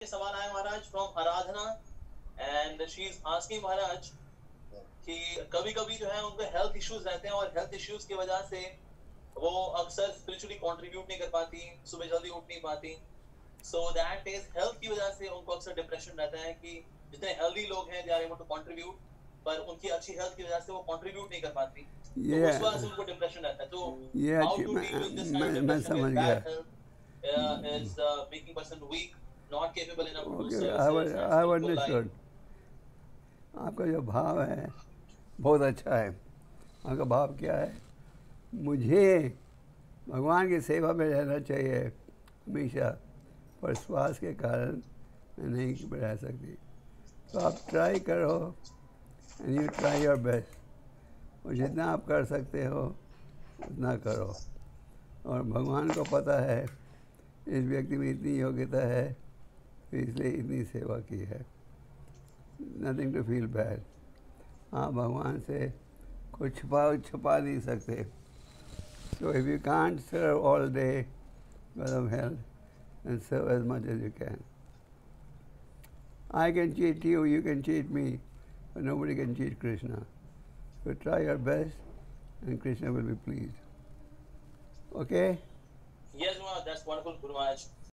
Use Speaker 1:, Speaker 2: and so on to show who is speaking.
Speaker 1: के सवाल आए महाराज from Aradhana and she is asking महाराज कि कभी कभी जो है उनको हेल्थ इश्यूज रहते हैं और हेल्थ इश्यूज की वजह से वो अक्सर स्पिरिचुअली कंट्रीब्यूट नहीं कर पाती, सुबह जल्दी उठ नहीं पाती। सो दैट इज हेल्थ की वजह से उनको अक्सर डिप्रेशन रहता है कि जितने हेल्दी लोग हैं they are able to contribute, पर उनकी अच्छी हेल्थ की वजह से वो कंट्रीब्यूट नहीं कर पाती, तो
Speaker 2: ये
Speaker 1: उस वजह से उनको डिप्रेशन रहता है। तो
Speaker 2: ये
Speaker 1: हाउ
Speaker 2: अच्छी
Speaker 1: to deal with this kind of
Speaker 2: मैं
Speaker 1: डिप्रेशन
Speaker 2: समझ
Speaker 1: व्हेन
Speaker 2: गया।
Speaker 1: Bad health is making person weak, not capable enough to do
Speaker 2: okay,
Speaker 1: services and
Speaker 2: I
Speaker 1: spiritual
Speaker 2: understood.
Speaker 1: Life.
Speaker 2: आपका जो भाव है बहुत अच्छा है। आपका भाव क्या है? मुझे भगवान की सेवा में रहना चाहिए हमेशा, पर श्वास के कारण मैं नहीं रह सकती। तो आप ट्राई करो and you try your best, और जितना आप कर सकते हो उतना करो। और भगवान को पता है इस व्यक्ति में इतनी योग्यता है, तो इसलिए इतनी सेवा की है। Nothing to feel bad. हाँ, भगवान से कुछ छुपा नहीं सकते। So if you can't serve all day because of health, then serve as much as you can. I can cheat you, you can cheat me, but nobody can cheat Krishna. So try your best and Krishna will be pleased. Okay?
Speaker 1: Yes, Maharaj, that's wonderful, Guru Maharaj.